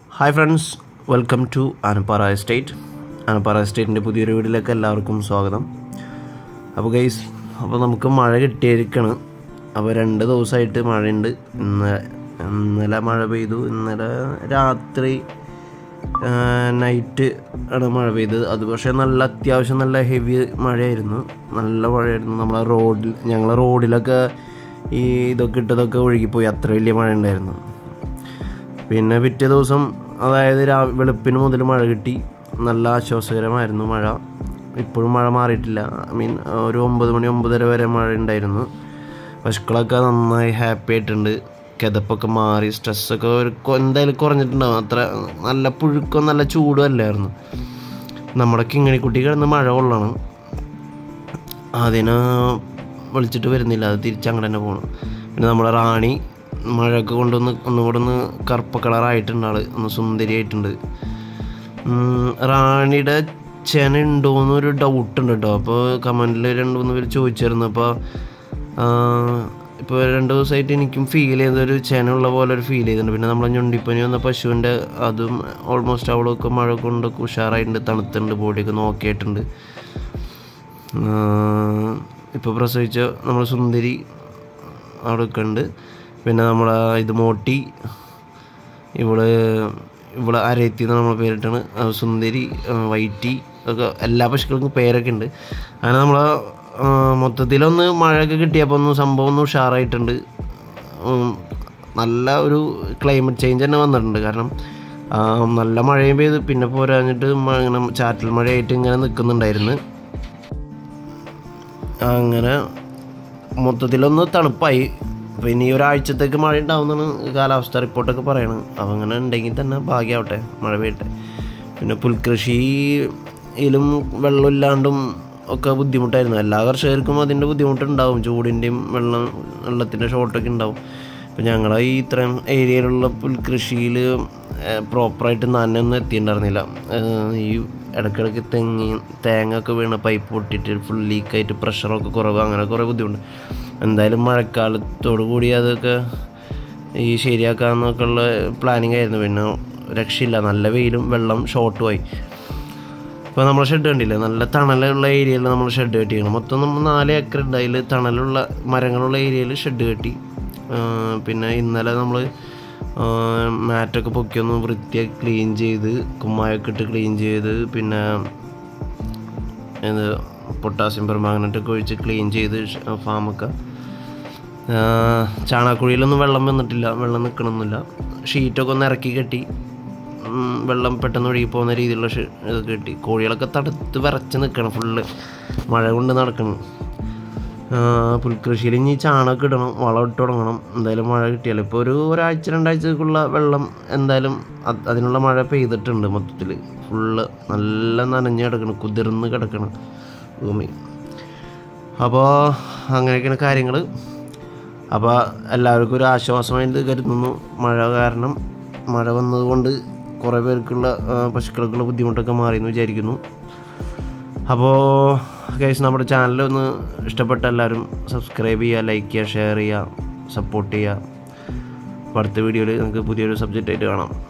Hi friends, welcome to Anappara estate. Anappara എസ്റ്റേറ്റിൻ്റെ പുതിയൊരു വീഡിയോയിലേക്ക് എല്ലാവർക്കും സ്വാഗതം. അപ്പോൾ ഗൈസ്, അപ്പോൾ നമുക്ക് മഴ കിട്ടിയിരിക്കുകയാണ്. അപ്പോൾ 2 ദിവസമായിട്ട് മഴയുണ്ട്. ഇന്നലെ മഴ പെയ്തു. ഇന്നലെ രാത്രി നൈറ്റ് ആണ് മഴ പെയ്തത്. അത് പക്ഷേ നല്ല അത്യാവശ്യം നല്ല ഹെവി മഴയായിരുന്നു. നല്ല മഴയായിരുന്നു. ഞങ്ങളെ റോഡിലൊക്കെ ഈ ഇതൊക്കെ ഒഴുകിപ്പോയി. അത്ര വലിയ മഴ ഉണ്ടായിരുന്നു. പിന്നെ പിറ്റേ ദിവസം, അതായത് വെളുപ്പിന് മുതൽ മഴ കിട്ടി. നല്ല ആശ്വാസകരമായിരുന്നു മഴ. ഇപ്പോഴും മഴ മാറിയിട്ടില്ല. ഒരു 9 മണി 9:30 വരെ മഴ ഉണ്ടായിരുന്നു. പശുക്കളൊക്കെ നന്നായി ഹാപ്പി ആയിട്ടുണ്ട്. കിതപ്പൊക്കെ മാറി, സ്ട്രെസ്സൊക്കെ എന്തായാലും കുറഞ്ഞിട്ടുണ്ടാകും. അത്ര നല്ല പുഴുക്കോ നല്ല ചൂടും അല്ലായിരുന്നു. നമ്മുടെ കിങ്ങിണിക്കുട്ടി കിടന്ന് മഴ കൊള്ളണം. അതിനെ വിളിച്ചിട്ട് വരുന്നില്ല. അത് തിരിച്ചങ്ങോട്ട് തന്നെ പോകണം. പിന്നെ നമ്മുടെ റാണി മഴയൊക്കെ ഒന്നുകൂടെ കറുപ്പ കളറായിട്ടുണ്ട്. ആൾ ഒന്ന് സുന്ദരിയായിട്ടുണ്ട്. റാണിയുടെ ചെന ഉണ്ടോയെന്നൊരു ഡൗട്ടുണ്ട് കേട്ടോ. അപ്പോൾ കമൻറ്റിൽ 2-3 പേര് ചോദിച്ചിരുന്നു. ഇപ്പോൾ 2 ദിവസമായിട്ട് എനിക്കും ഫീൽ ചെയ്തൊരു ചെനുള്ള പോലെ ഒരു ഫീൽ ചെയ്തിട്ടുണ്ട്. പിന്നെ നമ്മളെ ഞൊണ്ടിപ്പനി വന്ന പശുവിൻ്റെ അതും ഓൾമോസ്റ്റ് അവളൊക്കെ മഴ കൊണ്ടൊക്കെ ഉഷാറായിട്ടുണ്ട്, തണുത്തുണ്ട്, ബോഡിയൊക്കെ നോക്കിയിട്ടുണ്ട്. ഇപ്പോൾ പ്രസവിച്ച നമ്മൾ സുന്ദരി അവിടെയൊക്കെ ഉണ്ട്. പിന്നെ നമ്മളെ മോട്ടി, ഇവള് അരയത്തി എന്ന് നമ്മൾ പേരിട്ടാണ്. സുന്ദരി, വൈറ്റി ഒക്കെ എല്ലാ പശുക്കൾക്കും പേരൊക്കെ ഉണ്ട്. അങ്ങനെ നമ്മളെ മൊത്തത്തിലൊന്ന് മഴയൊക്കെ കിട്ടിയപ്പോൾ സംഭവം ഒന്ന് ഉഷാറായിട്ടുണ്ട്. നല്ല ഒരു ക്ലൈമറ്റ് ചേഞ്ച് തന്നെ വന്നിട്ടുണ്ട്. കാരണം നല്ല മഴയും പെയ്ത്, പിന്നെ പോരാഞ്ഞിട്ട് ഇങ്ങനെ ചാറ്റൽ മഴയായിട്ട് ഇങ്ങനെ നിൽക്കുന്നുണ്ടായിരുന്നു. അങ്ങനെ മൊത്തത്തിലൊന്ന് തണുപ്പായി. അപ്പോൾ ഇനി ഒരാഴ്ചത്തേക്ക് മഴ ഉണ്ടാവുമെന്നാണ് കാലാവസ്ഥ റിപ്പോർട്ടൊക്കെ പറയണത്. അപ്പോൾ അങ്ങനെ ഉണ്ടെങ്കിൽ തന്നെ ഭാഗ്യമാവട്ടെ, മഴ പെയ്യട്ടെ. പിന്നെ പുൽകൃഷിയിലും വെള്ളമില്ലാണ്ടും ഒക്കെ ബുദ്ധിമുട്ടായിരുന്നു. എല്ലാ കർഷകർക്കും അതിൻ്റെ ബുദ്ധിമുട്ടുണ്ടാവും. ചൂടിൻ്റെയും വെള്ളത്തിൻ്റെ ഷോർട്ടൊക്കെ ഉണ്ടാവും. അപ്പോൾ ഞങ്ങളെ ഈ ഇത്രയും ഏരിയയിലുള്ള പുൽകൃഷിയിൽ പ്രോപ്പറായിട്ട് നനയൊന്നും എത്തിയിട്ടുണ്ടായിരുന്നില്ല. ഈ ഇടയ്ക്കിടയ്ക്ക് തേങ്ങ ഒക്കെ വീണ് പൈപ്പ് പൊട്ടിയിട്ട് ഫുൾ ലീക്കായിട്ട് പ്രഷറൊക്കെ കുറവ്, അങ്ങനെ കുറേ ബുദ്ധിമുട്ട്. എന്തായാലും മഴക്കാലത്തോടു കൂടി അതൊക്കെ ഈ ശരിയാക്കാമെന്നൊക്കെ ഉള്ള പ്ലാനിങ് ആയിരുന്നു. പിന്നെ രക്ഷയില്ല, നല്ല വെയിലും വെള്ളം ഷോർട്ടുമായി. ഇപ്പോൾ നമ്മൾ ഷെഡ് കണ്ടില്ലേ, നല്ല തണലുള്ള ഏരിയയിൽ നമ്മൾ ഷെഡ് കെട്ടിക്കണം. മൊത്തം നമ്മൾ 4 ഏക്കർ ഉണ്ട്. അതിൽ തണലുള്ള മരങ്ങളുള്ള ഏരിയയിൽ ഷെഡ് കെട്ടി. പിന്നെ ഇന്നലെ നമ്മൾ മാറ്റൊക്കെ പൊക്കിയൊന്ന് വൃത്തിയാക്കി ക്ലീൻ ചെയ്ത്, കുമ്മായൊക്കെ ഇട്ട് ക്ലീൻ ചെയ്ത്, പിന്നെ പൊട്ടാസ്യം പെർമാംഗനേറ്റൊക്കെ ഒഴിച്ച് ക്ലീൻ ചെയ്ത് ഫാമൊക്കെ. ചാണകക്കുഴിയിലൊന്നും വെള്ളം വന്നിട്ടില്ല, വെള്ളം നിൽക്കണമെന്നില്ല. ഷീറ്റൊക്കെ ഒന്ന് ഇറക്കി കെട്ടി, വെള്ളം പെട്ടെന്ന് ഒഴുകി പോകുന്ന രീതിയിലുള്ള ഇതൊക്കെ കെട്ടി. കോഴികളൊക്കെ തടുത്ത് വിറച്ച് നിൽക്കണം, ഫുള്ള് മഴ കൊണ്ട് നടക്കണം. പുൽകൃഷിയിൽ ഇനി ചാണകം ഇടണം, വളം ഇട്ട് തുടങ്ങണം. എന്തായാലും മഴ കിട്ടിയാലും ഇപ്പോൾ ഒരാഴ്ച 2 ആഴ്ചക്കുള്ള വെള്ളം എന്തായാലും അതിനുള്ള മഴ പെയ്തിട്ടുണ്ട്. മൊത്തത്തിൽ ഫുള്ള് നല്ല നനഞ്ഞ് കിടക്കണം, കുതിർന്ന് കിടക്കണം ഭൂമി. അപ്പോൾ അങ്ങനെയൊക്കെയാണ് കാര്യങ്ങൾ. അപ്പോൾ എല്ലാവർക്കും ഒരു ആശ്വാസമായിട്ട് കരുതുന്നു. മഴ വന്നതുകൊണ്ട് കുറേ പേർക്കുള്ള പശുക്കൾക്കുള്ള ബുദ്ധിമുട്ടൊക്കെ മാറിയെന്ന് വിചാരിക്കുന്നു. അപ്പോൾ ഗൈസ്, നമ്മുടെ ചാനൽ ഒന്ന് ഇഷ്ടപ്പെട്ട എല്ലാവരും സബ്സ്ക്രൈബ് ചെയ്യുക, ലൈക്ക് ചെയ്യുക, ഷെയർ ചെയ്യുക, സപ്പോർട്ട് ചെയ്യുക. അടുത്ത വീഡിയോയിൽ നമുക്ക് പുതിയൊരു സബ്ജക്റ്റായിട്ട് കാണാം.